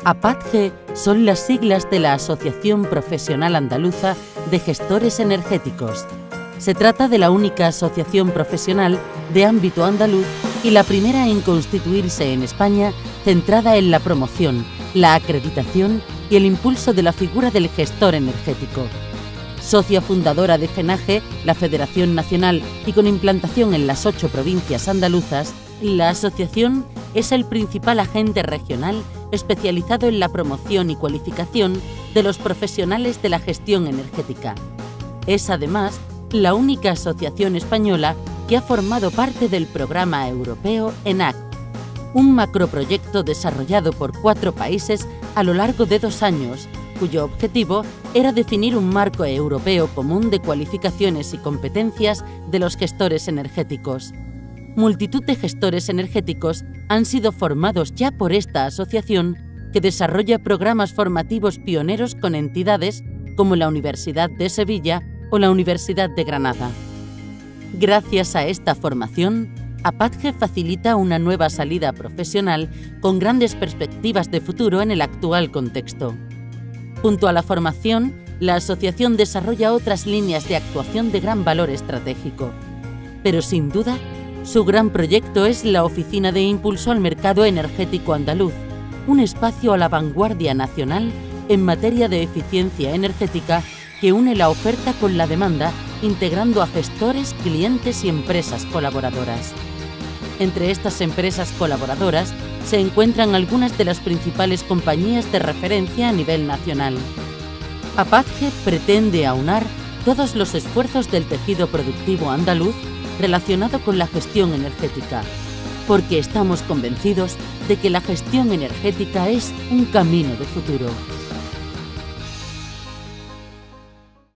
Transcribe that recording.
APATGE son las siglas de la Asociación Profesional Andaluza de Gestores Energéticos. Se trata de la única asociación profesional de ámbito andaluz y la primera en constituirse en España centrada en la promoción, la acreditación y el impulso de la figura del gestor energético. Socia fundadora de FENAGE, la Federación Nacional, y con implantación en las 8 provincias andaluzas, la asociación es el principal agente regional especializado en la promoción y cualificación de los profesionales de la gestión energética. Es además la única asociación española que ha formado parte del programa europeo ENACT, un macroproyecto desarrollado por 4 países a lo largo de 2 años, cuyo objetivo era definir un marco europeo común de cualificaciones y competencias de los gestores energéticos. Multitud de gestores energéticos han sido formados ya por esta asociación, que desarrolla programas formativos pioneros con entidades como la Universidad de Sevilla o la Universidad de Granada. Gracias a esta formación, APATGE facilita una nueva salida profesional con grandes perspectivas de futuro en el actual contexto. Junto a la formación, la asociación desarrolla otras líneas de actuación de gran valor estratégico. Pero sin duda, su gran proyecto es la Oficina de Impulso al Mercado Energético Andaluz, un espacio a la vanguardia nacional en materia de eficiencia energética que une la oferta con la demanda, integrando a gestores, clientes y empresas colaboradoras. Entre estas empresas colaboradoras se encuentran algunas de las principales compañías de referencia a nivel nacional. APATGE pretende aunar todos los esfuerzos del tejido productivo andaluz relacionado con la gestión energética, porque estamos convencidos de que la gestión energética es un camino de futuro.